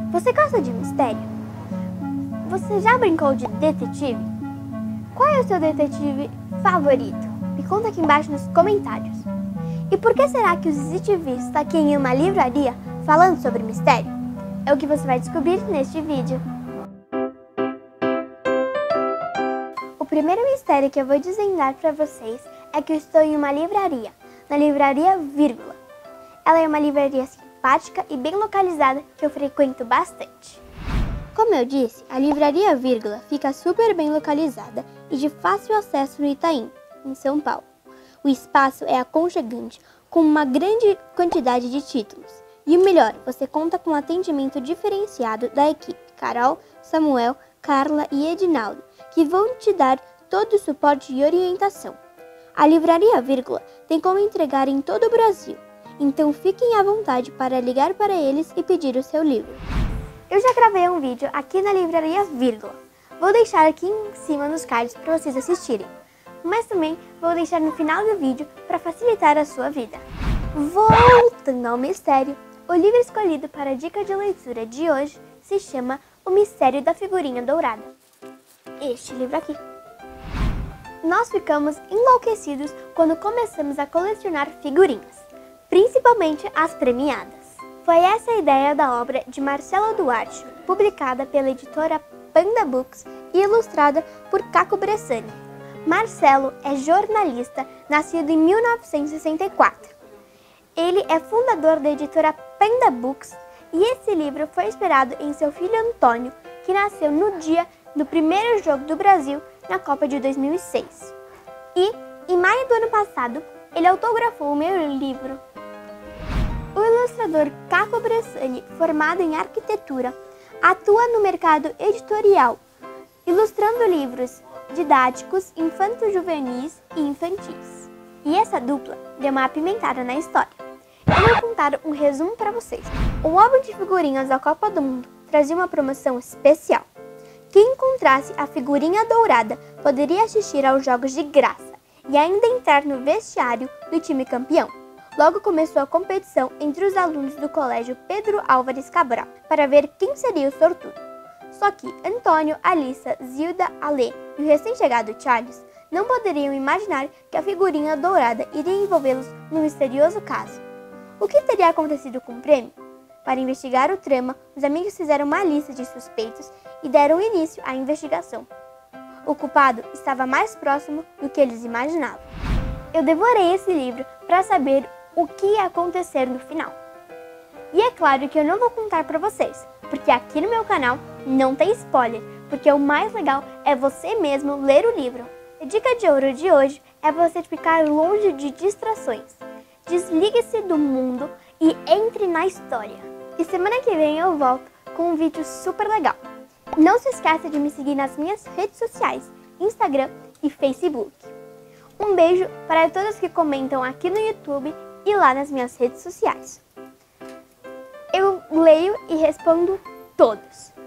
Você gosta de mistério? Você já brincou de detetive? Qual é o seu detetive favorito? Me conta aqui embaixo nos comentários. E por que será que os detetives estão aqui em uma livraria falando sobre mistério? É o que você vai descobrir neste vídeo. O primeiro mistério que eu vou desvendar para vocês é que eu estou em uma livraria, na livraria Vírgula. Ela é uma livraria simpática e bem localizada que eu frequento bastante. Como eu disse, a livraria Vírgula fica super bem localizada e de fácil acesso no Itaim, em São Paulo. O espaço é aconchegante, com uma grande quantidade de títulos. E o melhor, você conta com um atendimento diferenciado da equipe Carol, Samuel, Carla e Edinaldo, que vão te dar todo o suporte e orientação. A livraria Vírgula tem como entregar em todo o Brasil, então fiquem à vontade para ligar para eles e pedir o seu livro. Eu já gravei um vídeo aqui na livraria Vírgula. Vou deixar aqui em cima nos cards para vocês assistirem. Mas também vou deixar no final do vídeo para facilitar a sua vida. Voltando ao mistério, o livro escolhido para a dica de leitura de hoje se chama O Mistério da Figurinha Dourada. Este livro aqui. Nós ficamos enlouquecidos quando começamos a colecionar figurinhas, principalmente as premiadas. Foi essa a ideia da obra de Marcelo Duarte, publicada pela editora Panda Books e ilustrada por Caco Bressani. Marcelo é jornalista, nascido em 1964. Ele é fundador da editora Panda Books e esse livro foi inspirado em seu filho Antônio, que nasceu no dia do primeiro jogo do Brasil na Copa de 2006. E, em maio do ano passado, ele autografou o meu livro. O ilustrador Caco Bressani, formado em arquitetura, atua no mercado editorial, ilustrando livros didáticos, infanto-juvenis e infantis. E essa dupla deu uma apimentada na história. Eu vou contar um resumo para vocês. O álbum de figurinhas da Copa do Mundo trazia uma promoção especial. Quem encontrasse a figurinha dourada poderia assistir aos jogos de graça e ainda entrar no vestiário do time campeão. Logo começou a competição entre os alunos do colégio Pedro Álvares Cabral para ver quem seria o sortudo. Só que Antônio, Alissa, Zilda, Alê e o recém-chegado Charles não poderiam imaginar que a figurinha dourada iria envolvê-los num misterioso caso. O que teria acontecido com o prêmio? Para investigar o trama, os amigos fizeram uma lista de suspeitos e deram início à investigação. O culpado estava mais próximo do que eles imaginavam. Eu devorei esse livro para saber o que ia acontecer no final. E é claro que eu não vou contar para vocês, porque aqui no meu canal não tem spoiler, porque o mais legal é você mesmo ler o livro. A dica de ouro de hoje é você ficar longe de distrações. Desligue-se do mundo e entre na história. E semana que vem eu volto com um vídeo super legal. Não se esqueça de me seguir nas minhas redes sociais, Instagram e Facebook. Um beijo para todos que comentam aqui no YouTube e lá nas minhas redes sociais. Eu leio e respondo todos.